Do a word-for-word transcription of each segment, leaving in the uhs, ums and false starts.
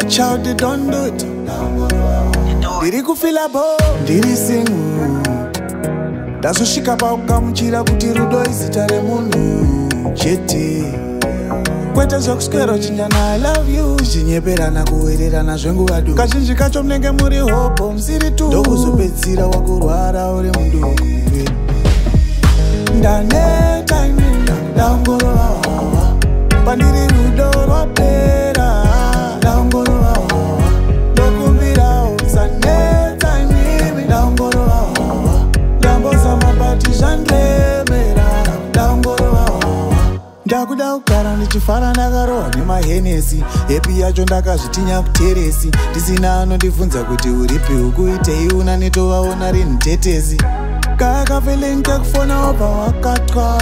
child, don't do it. Diri kufila bo, diri singu. Dazo shika pa ukamuchira kuti rudo izitare munhu chete. Kwete zokuswero chinyana I love you. Chinyeperana kuwererana zvenguva du. Kazhinji kacho munenge muri hopo musiri tu. Ndokuzopedzisira wakurwara uri muduku. Ndaneta inenda ndaongorova Hwahwa. Pandiri rudo rwapera ndaongorova Hwahwa. Ndokumbira usaneta inimi ndaongorova Hwahwa. Ndamboza mabati zhandremera ndaongorova Hwahwa. Ndakuda kugara ndichifara ndakarohwa nemahenesi. Hepi yacho ndakazvitinya kuteresi. Ndisina anondibvunza kuti uripi ukuitei una netovaona rini tetesi. Kaka feeling kekufona opa wakatwa.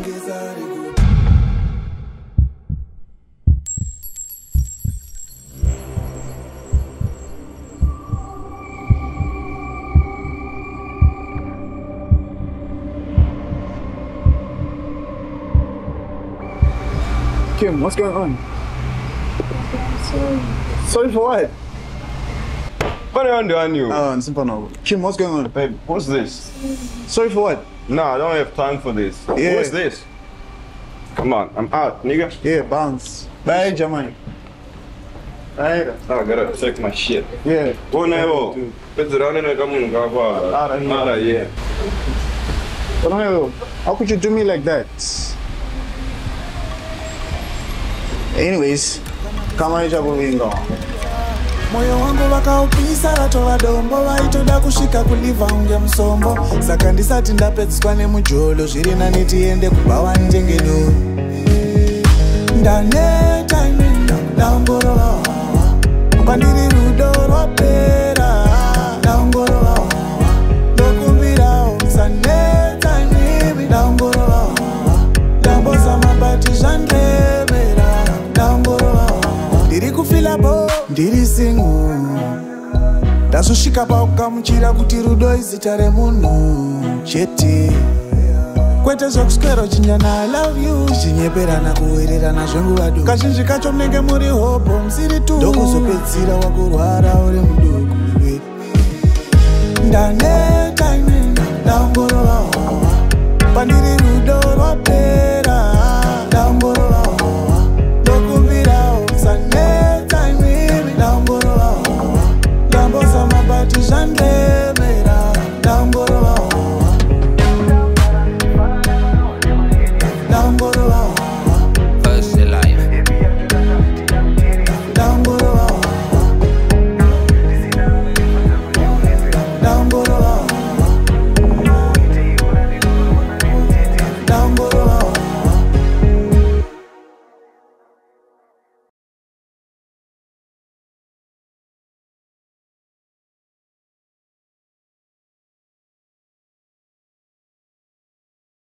Kim, what's going on? Sorry. Sorry for what? What are you doing, you? Oh, simple no. Kim, what's going on? Babe, what's this? Sorry for what? No, I don't have time for this. Yeah. What's this? Come on, I'm out, nigga. Yeah, bounce. Bye, Jamai. Bye. Oh, I gotta check my shit. Yeah. Go now. It's running like I'm going to go out. Yeah. How could you do me like that? Anyways, come on, Chapo, we go. Moyo wangu wakaupisa ratova dombo vaitoda kusvika kuliva unge musombo. Saka ndisati ndapedziswa nemujolo zviri nani tiende kubhawa njengedo. Ndaneta inenda ndaongorova Hwahwa. Pandiri rudo rwapera ndaongorova Hwahwa. Ndokumbira usaneta inimi ndaongorova Hwahwa. Ndamboza mabati zhandremera ndaongorova Hwahwa. Ndiri kufila bo, ndiri singu. Ndazosvika pa ukamuchira kuti rudo izitare munhu chete. Kwete zokuswero chinyana I love you. Chinyeperana kuwererana zvenguva du. Kazhinji kacho munenge muri hopo musiri tu. Ndokuzopedzisira wakurwara uri muduku. Ndaneta inenda ndaongorova Hwahwa. Pandiri rudo rwapera